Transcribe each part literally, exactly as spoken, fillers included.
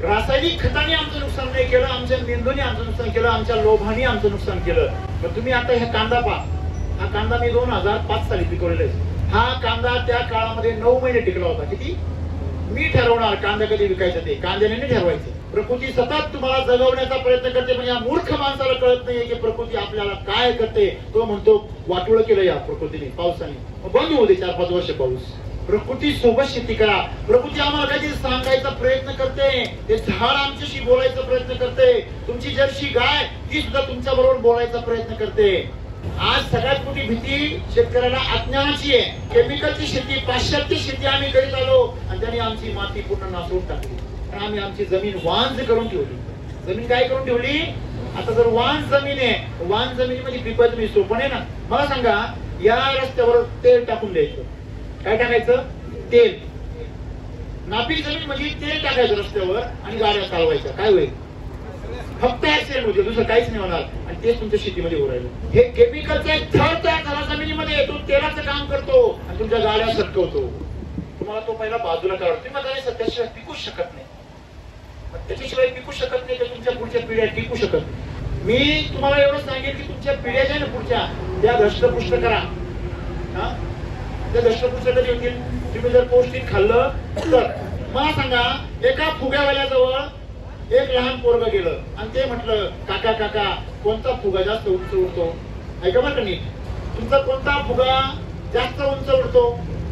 रासायनिक खताने आमचं नुकसान नाही केलं, आमच्या मेंदूने आमचं नुकसान केलं, आमच्या लोभाने आमचं नुकसान केलं. पण तुम्ही आता हा कांदा पहा, हा कांदा मी दोन हजार पाच साली पिकवलेला आहे. हा कांदा त्या काळामध्ये नऊ महिने टिकला होता. किती? मी ठरवणार कांदा कधी विकायचं ते, कांद्याने नाही ठरवायचं. प्रकृती सतत तुम्हाला जगवण्याचा प्रयत्न करते, पण या मूर्ख माणसाला कळत नाहीये की प्रकृती आपल्याला काय करते. तो म्हणतो वाटोळं केलं या प्रकृतीने पावसाने, बंद होऊ दे चार पाच वर्ष पाऊस. प्रकृती सोबत शेती करा. प्रकृती आम्हाला काहीतरी सांगायचा प्रयत्न करते, ते झाड आमच्याशी बोलायचा प्रयत्न करते, तुमची जर्सी गाय ती सुद्धा तुमच्या बरोबर बोलायचा प्रयत्न करते. आज सगळ्यात मोठी भीती शेतकऱ्याला अज्ञानाची आहे. केमिकलची शेती, पाश्चात्य शेती आम्ही करीत आलो आणि त्यांनी आमची माती पूर्ण नासवून टाकली. आणि आम्ही आमची जमीन वांज करून ठेवली. जमीन काय करून ठेवली? आता जर वांज जमीन आहे, वांज जमिनीमध्ये पिकवायचं तुम्ही सोपं आहे ना. मला सांगा, या रस्त्यावर तेल टाकून द्यायचं. काय टाकायचं? तेल. नापीक जमीन म्हणजे तेल टाकायचं रस्त्यावर आणि गाड्या चालवायच्या. काय होईल? फक्त ऍक्सिडेंट होते, दुसरं काहीच नाही होणार. आणि तेच तुमच्या शेतीमध्ये होऊ राहिलं. हे केमिकलचा एक थर तयार झाला जमिनीमध्ये, तो तेलाचं काम करतो आणि तुमच्या गाड्या सटकवतो. तुम्हाला तो पहिला बाजूला करा. तुम्ही मला त्याशिवाय पिकूच शकत नाही, त्याच्याशिवाय पिकू शकत नाही, तर तुमच्या पुढच्या पिढ्या टिकू शकत नाही. मी तुम्हाला एवढं सांगेन की तुमच्या पिढ्या ज्या ना पुढच्या, त्या धष्टपुष्ट करा. हा, त्या धष्टपुष्ट कधी होतील? तुम्ही जर पौष्टिक खाल्लं तर. मला सांगा, एका फुग्यावाल्याजवळ एक लहान पोरग गेलं आणि ते म्हटलं, काका काका कोणता फुगा जास्त उंच उडतो? ऐका बरं का नीट, तुमचा कोणता फुगा जास्त उंच उडतो?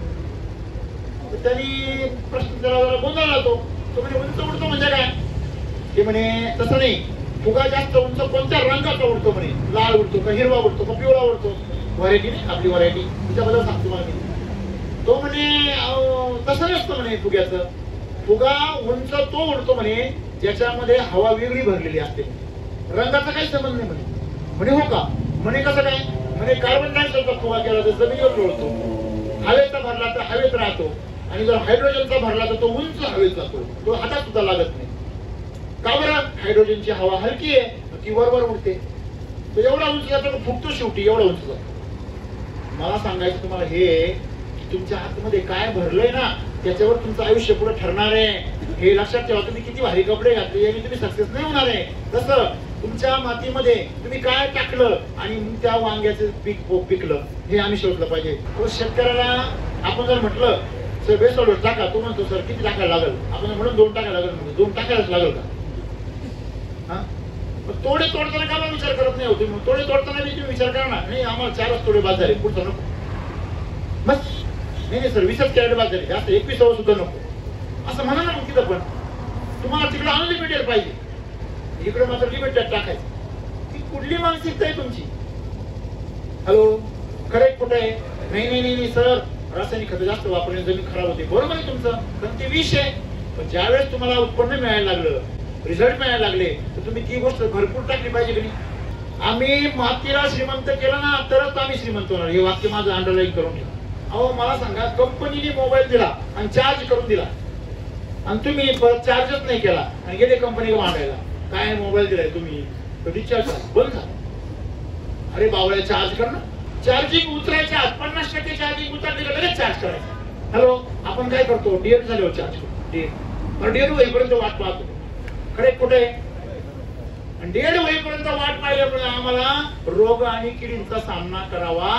त्यांनी प्रश्न त्याला जरा गोंधळ आला. तो म्हणजे उंच उडतो म्हणजे काय? ते म्हणे तसं नाही, फुगा जास्त उंच कोणत्या रंगाचा उडतो म्हणे. लाल उडतो का हिरवा उडतो का पिवळा उडतो? व्हरायटी नाही आपली व्हरायटी, त्याच्याबद्दल सांगतो मला मी. तो म्हणे तसं नसतं म्हणे फुग्याचं. फुगा उंच तो उडतो म्हणे ज्याच्यामध्ये हवा वेगळी भरलेली असते. रंगाचा काही संबंध नाही म्हणे. म्हणे हो का? म्हणे कसं काय? म्हणे कार्बन डायऑक्साईडचा फुगा केला तर जमिनीवर लोळतो, हवेचा भरला तर हवेत राहतो, आणि जर हायड्रोजनचा भरला तर तो उंच हवेत जातो, तो हातात सुद्धा लागत नाही. का बरं? हायड्रोजनची हवा हलकी आहे, ती वरवर उडते, तो एवढा उंच जातो, फुगतो शेवटी एवढा उंच जातो. मला सांगायचं तुम्हाला हे, तुमच्या हातमध्ये काय भरलंय ना त्याच्यावर तुमचं आयुष्य पुढे ठरणार आहे. हे लक्षात ठेवा. तुम्ही किती भारी कपडे घातले आणि तुम्ही सक्सेस नाही होणार आहे. तसं तुमच्या मातीमध्ये तुम्ही काय टाकलं आणि त्या वांग्याचं पीक पिकलं, हे आम्ही शोधलं पाहिजे. शेतकऱ्याला आपण जर म्हटलं सर बेस्ट डोस टाका, तो म्हणतो सर किती टाकायला लागेल? आपण म्हणून दोन टाकायला लागेल. म्हणजे दोन टाकायलाच लागेल का? हा, तोडे तोडताना का विचार करत नाही होते? तोडे तोडताना तुम्ही विचार करा ना, नाही आम्हाला चारच तोडे बाद झाले, पुढचं नको. बस नाही नाही सर वीसच कॅरेट बाद झाले, जास्त एकविसावं सुद्धा नको असं म्हणा ना. मग तिथं पण तुम्हाला तिकडे अनलिमिटेड पाहिजे, इकडे मात्र लिमिटेड टाकायचं. ती कुठली मानसिकता आहे तुमची? हॅलो, खरं कुठं आहे? नाही नाही नाही सर, रासायनिक खत जास्त वापरणे जमीन खराब होते. बरोबर आहे तुमचं, पण ते विष आहे. पण ज्यावेळेस तुम्हाला उत्पन्न मिळायला लागलं, रिझल्ट मिळायला लागले, तर तुम्ही ती गोष्ट भरपूर टाकली पाहिजे की नाही? आम्ही मातीला श्रीमंत केलं ना तरच आम्ही श्रीमंत होणार. हे वाक्य माझं अंडरलाईन करून ठेवा. अहो मला सांगा, कंपनीने मोबाईल दिला आणि चार्ज करून दिला आणि तुम्ही परत चार्जच नाही केला आणि गेले कंपनीला मांडायला, काय मोबाईल दिलाय तुम्ही, रिचार्ज बंद झाला. अरे बावळ्या, चार्ज कर ना. चार्जिंग उतरायच्या आत पन्नास टक्के चार्जिंग उतरली का लगेच चार्ज करायचं. हॅलो, आपण काय करतो? डेट झाल्यावर चार्ज करतो. डेट डेट होईपर्यंत वाट पाहतो. खरे कुठे? डेट होईपर्यंत वाट पाहिल्यामुळे आम्हाला रोग आणि किडींचा सामना करावा.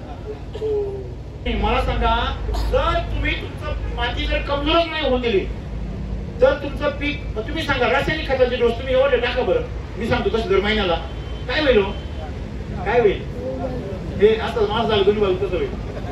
मला सांगा, जर तुम्ही तुमचं माती जर कमजोरच नाही होऊन दिली तर तुमचं पीक, तुम्ही सांगा रासायनिक खताचे डोस तुम्ही एवढे टाका बरं, मी सांगतो तसं दर महिन्याला काय होईल? काय होईल? हे असं माझं झालं दोन्ही बाजू तसं होईल.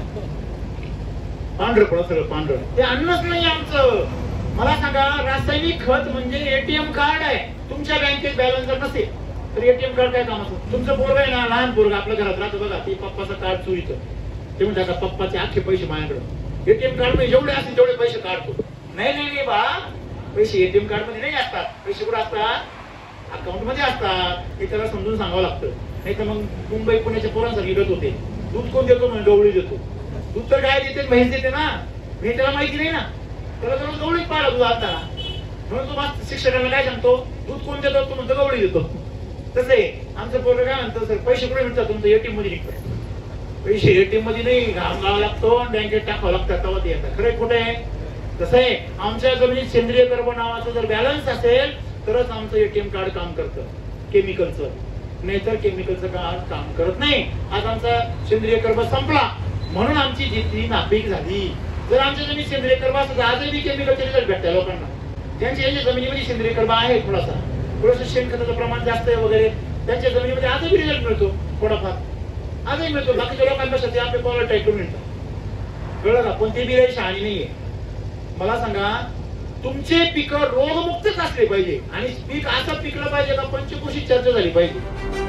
पांढरं पडत सगळं पांढरं. ते अन्नच नाही आमचं. मला सांगा, रासायनिक खत म्हणजे एटीएम कार्ड आहे. तुमच्या बँकेत बॅलन्स जर नसेल तर एटीएम कार्ड काय कामाचं? तुमचं पोरग आहे ना, लहान पोरग आपल्या घरात राहतं बघा, ते पप्पाचं कार्ड चोरीचं, ते म्हणतात का पप्पाचे अख्खे पैसे माझ्याकडे. एटीएम कार्ड मध्ये जेवढे असतील तेवढे पैसे काढतो. नाही नाही नाही बा, पैसे एटीएम कार्ड मध्ये नाही असतात. पैसे कुठे असतात? अकाउंट मध्ये असतात. हे त्याला समजून सांगावं लागतं. नाही तर मग मुंबई पुण्याच्या पोरांसारखी गत होते. दूध कोण देतो? म्हणजे डोवळी देतो. दूध तर गाय देते, म्हैस देते ना. हे त्याला माहिती नाही ना, त्याला तर गवळीच पाहिला दूध आणताना. म्हणून तो शिक्षकांना काय सांगतो? दूध कोण देतो? तो म्हणतो गवळी देतो. तसे आमचं पोरं काय म्हणतो, सर पैसे कुठे मिळतात? तुमचं एटीएम मध्ये निघतात. पैसे एटीएम मध्ये नाही, घाम लावा लागतो, बँकेत टाकावं लागतात, तेव्हा ते येतात. खरं कुठे आहे? कसं आहे, आमच्या जमिनीत सेंद्रिय कर्ब नावाचं जर बॅलन्स असेल तरच आमचं एटीएम कार्ड काम करतं केमिकलचं, नाहीतर केमिकलचं कार्ड काम करत नाही. आज आमचा सेंद्रिय कर्ब संपला म्हणून आमची जी नापीक झाली. जर आमच्या जमिनीत सेंद्रिय कर्ब असतं आजही केमिकलचे रिझल्ट भेटतात लोकांना. त्यांच्या जमिनीमध्ये सेंद्रिय कर्ब आहे, थोडासा थोडंसं शेणखताचं प्रमाण जास्त आहे वगैरे, त्यांच्या जमिनीमध्ये आजही रिझल्ट मिळतो, थोडाफार आजही मिळतो. बाकीच्या लोकांपेक्षा ते आपले पॉवर टाईटून मिळतात. कळलं का? पण ते बिराई शहाणी नाहीये. मला सांगा, तुमचे पिकं रोगमुक्तच असले पाहिजे आणि पीक असं पिकलं पाहिजे का पंचकोशी चर्चा झाली पाहिजे.